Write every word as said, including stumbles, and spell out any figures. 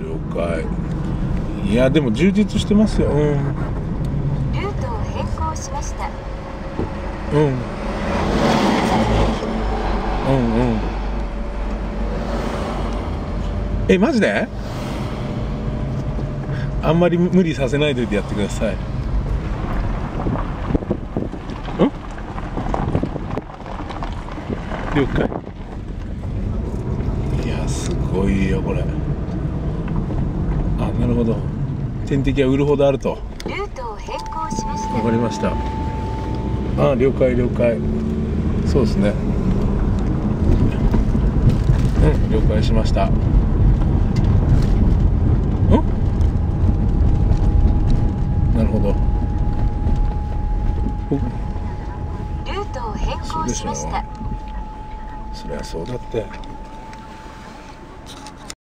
了解。いやでも充実してますよ。うん、 ルートを変更しました。 うんうんうん。えマジで？あんまり無理させないでやってください。ん？了解。いやすごいよこれ。あ、なるほど。天敵は売るほどあると。 ルートを変更しました。 わかりました。あ、了解了解。そうですね。うん、了解しました。ん？なるほど。 ルートを変更しました。 そりゃそうだって。